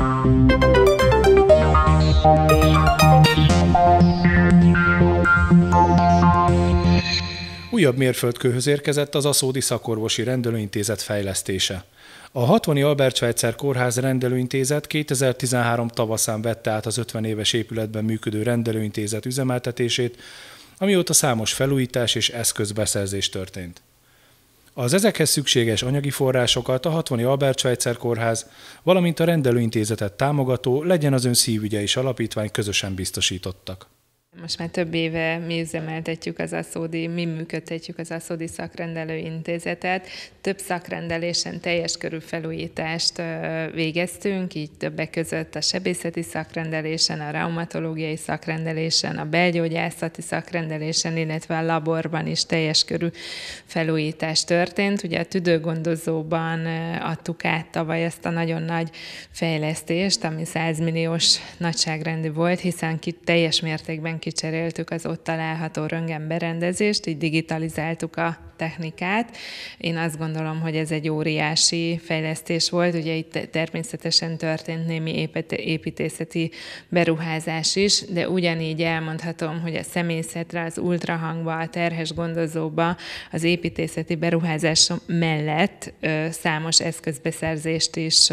Újabb mérföldkőhöz érkezett az Aszódi Szakorvosi Rendelőintézet fejlesztése. A 60. Albert Schweitzer Kórház Rendelőintézet 2013 tavaszán vette át az 50 éves épületben működő rendelőintézet üzemeltetését, amióta számos felújítás és eszközbeszerzés történt. Az ezekhez szükséges anyagi forrásokat a 60. Albert Schweitzer Kórház, valamint a rendelőintézetet támogató Legyen az Ön Szívügye is alapítvány közösen biztosítottak. Most már több éve mi üzemeltetjük mi működtetjük az Aszódi Szakrendelő Intézetet. Több szakrendelésen teljes körű felújítást végeztünk, így többek között a sebészeti szakrendelésen, a reumatológiai szakrendelésen, a belgyógyászati szakrendelésen, illetve a laborban is teljes körű felújítás történt. Ugye a tüdőgondozóban adtuk át tavaly ezt a nagyon nagy fejlesztést, ami 100 milliós nagyságrendű volt, hiszen teljes mértékben kicseréltük az ott található röntgenberendezést, így digitalizáltuk a technikát. Én azt gondolom, hogy ez egy óriási fejlesztés volt. Ugye itt természetesen történt némi építészeti beruházás is, de ugyanígy elmondhatom, hogy a személyzetre, az ultrahangba, a terhes gondozóba, az építészeti beruházás mellett számos eszközbeszerzést is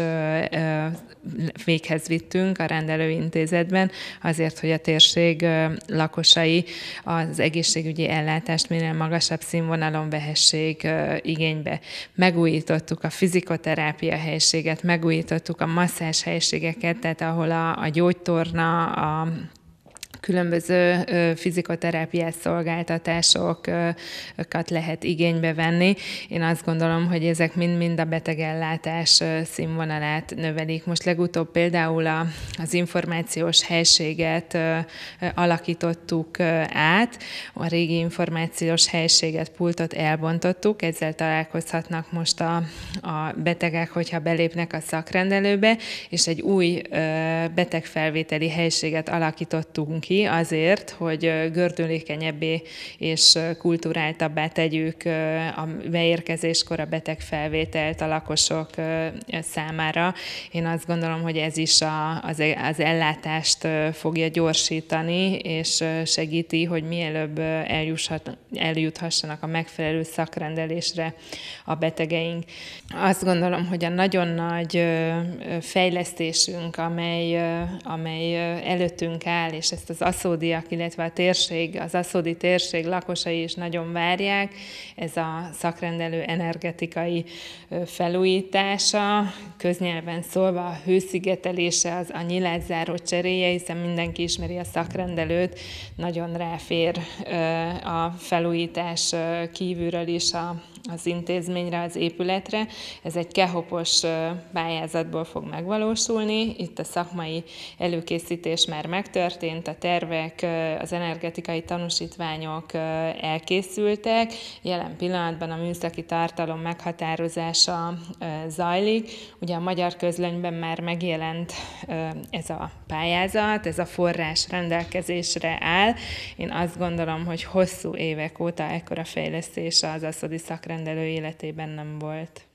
véghez vittünk a rendelőintézetben, azért, hogy a térség lakosai az egészségügyi ellátást minél magasabb színvonalon vehessék igénybe. Megújítottuk a fizikoterápia helységet, megújítottuk a masszázs helységeket, tehát ahol a gyógytorna, a különböző fizikoterápiás szolgáltatásokat lehet igénybe venni. Én azt gondolom, hogy ezek mind a betegellátás színvonalát növelik. Most legutóbb például az információs helységet alakítottuk át, a régi információs helységet, pultot elbontottuk, ezzel találkozhatnak most a betegek, hogyha belépnek a szakrendelőbe, és egy új betegfelvételi helységet alakítottunk ki, azért, hogy gördülékenyebbé és kulturáltabbá tegyük a beérkezéskor a betegfelvételt a lakosok számára. Én azt gondolom, hogy ez is az ellátást fogja gyorsítani, és segíti, hogy mielőbb eljuthassanak a megfelelő szakrendelésre a betegeink. Azt gondolom, hogy a nagyon nagy fejlesztésünk, amely előttünk áll, és ezt az aszódiak, illetve az aszódi térség lakosai is nagyon várják, ez a szakrendelő energetikai felújítása, köznyelven szólva a hőszigetelése, az a nyilászáró cseréje, hiszen mindenki ismeri a szakrendelőt, nagyon ráfér a felújítás kívülről is az intézményre, az épületre. Ez egy KEHOP-os pályázatból fog megvalósulni. Itt a szakmai előkészítés már megtörtént, a tervek, az energetikai tanúsítványok elkészültek. Jelen pillanatban a műszaki tartalom meghatározása zajlik. Ugye a Magyar Közlönyben már megjelent ez a pályázat, ez a forrás rendelkezésre áll. Én azt gondolom, hogy hosszú évek óta ekkora fejlesztés az aszódi szakrendelő életében nem volt.